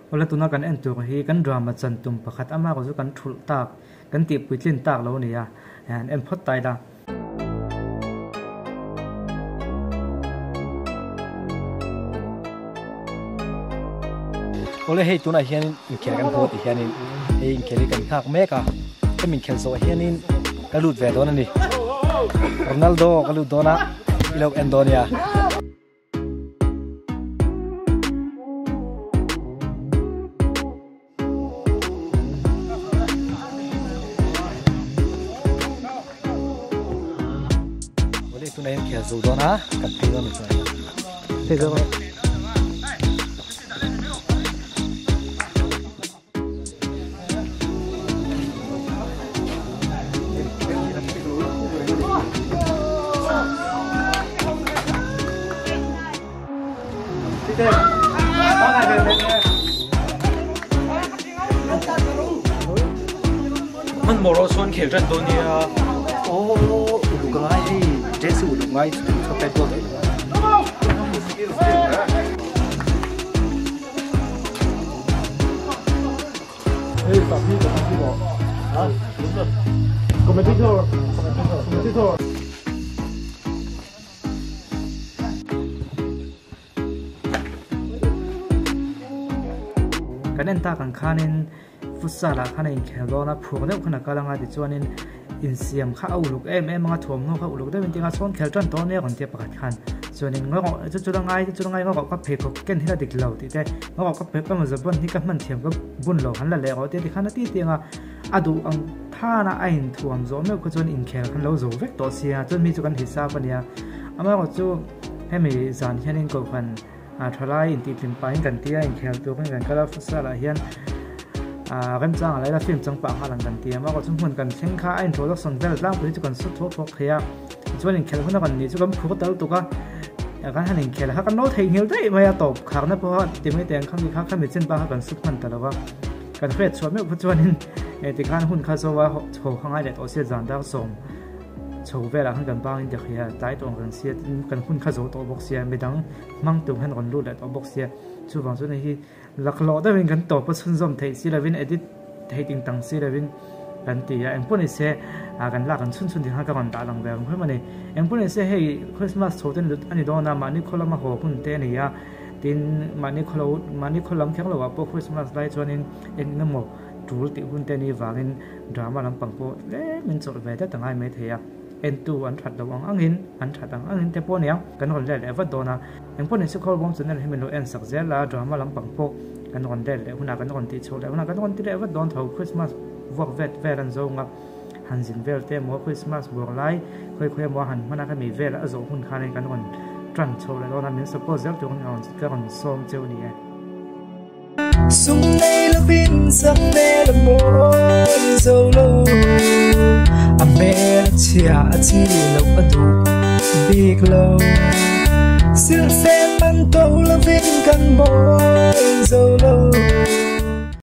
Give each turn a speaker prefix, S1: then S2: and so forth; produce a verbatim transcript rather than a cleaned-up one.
S1: wala tuna kan en tur hi kan drama chan tum pakhat ama ko chu kan thul tak kan ti puitlin tak lo nia an em phot tai da ole hei tuna hian in khel kan phot hian in hei in kheli kan khak meka em in khel so hian in kalut ve don ani Ronaldo kalut dona ilok Andonia ole tuna in khel zo dona kan thi don ni thế rồi
S2: mình mở ra xuân khéo trận đôi nia
S1: ô đủ cái gì chế sự đủ ngay cho cáiตัวđấyเฮ้ยตอบพี่กับพี่บอกอ่ะคอมเมนต์ที่โทรคอมเมนต์ที่โทรคอมเมนต์ที่โทรกันเองตากันขานินฟุตซาลขันเองแข่งโดนะพวกนี้ขณะกำลังอาดิจวนินอินเสียมข้าเอาลูกเอ็มเอ็มมาถ่วงเขาเอาลูกได้เป็นจริงอ่ะส่วนแข่งจนตอนนี้คนเทียบประกันขันส่วนหนึ่งเขาจะจุดง่ายจุดง่ายเขาก็เพย์ก็เก่งที่ระดับเราที่แต่เขาก็เพย์ก็มันจะบุญที่กับมันเทียมก็บุญเราหันละเลยเขาที่ขันที่เตียงอ่ะอะดูอังท่านะไอ้หินถ่วงโซ่ไม่ก็จนอินแข่งขันเราโซ่เวกตัวเสียจนมีจุกันหิซาปเนี่ยอามาก็จูให้มีสารเช่นนี้ก็พันอ่าทลายอินตีพิมพ์ไปกันที่อินแข่งตัวกันกันก็แล้วฟุตซาลเฮียนอ่ากันจังอะไรละฟิล์มจังปากหาหลังกันเตียมาก็สมควรกันเช่นข้าไอ้โทรศัพท์เวลล่างไปจุกันสุดทั่วทั่วเฮียส่วนอินแข่งคนนั้นนี่จุกันพูดตลอดตัวก็การหันอินแข่งแล้วกันโน้ตเฮียได้ไม่ตอบข่าวนะเพราะว่าตีไม่แต่งคำนี้ข้าข้ามีเส้นปากกันสุดมันแต่ละว่าการเฟรชชวนไม่พูดชวนนินไอ้ที่การหุ่นข้าโซว่าโชว์ข้างไอ้เด็กโอเสียจานดาวส่งโชว์เวลาขันกันบ้างอินเดียเฮียใต้ตัวกันเสียกันหุ่นข้าโซตัวบ็อกเสียไม่ดังมั่งตัวหันกันรู้เลยตัวบ็อกเสียช่วงส่วนนี้หลักหล่อได้เป็นกันตัวประชุมสมเทศิลวินเอดิทเทติงตังศิลวินกันตีอ่ะเอ็งพูดในเสียกันลากกันชุนชุนที่ห้างกันตาหลังแบบเพื่อมันเนี่ยเอ็งพูดในเสียให้คริสต์มาสโชว์ที่อันนี้โดนนะมานี่คนละมาหัวพุ่นเตนี่อ่ะดินมานี่คนละมานี่คนละแค่เราว่าพวกคริสต์มาสได้จวนนี้เอ็งนั่งหมดจูลติพุ่นเตนี่วางเงินดราม่าลำปังโปเอ๊ะมันจดไว้ได้ตั้งไงไม่เทียเอ็นตูอันถัดระวังอังหินอันถัดอังอังหินแต่พวกเนี้ยกันคนแรกเอฟโดนะเอ็งพูดในสุขภาพผมส่วนนั้นให้มันรู้เอ็นสักเจละดราม่าลำปังโปกันคนแรกเลยหุ่นกันคนที่โชว์เลยหุ่นกันคนที่เอฟโดนเท่าคริสต์มาสวอกเวทเวลันโซงอ่ะหันสินเวลเต้มัวคริสต์มาสบวกไล่ค่อยๆมัวหันมันน่าจะมีเวลแล้วโซหุ่นคานในกันคนตรันโชว์เลยตอนนั้นมีสปอร์ตเซลตัวคนเอาจิตก็คนซ้อมเจ้านี่
S3: ซุ่มในละบินสังเมละโมนโซโลอเมละเชียที่เราอดูบีกโลสิลเฟมันโตละบินกันโมนโซโล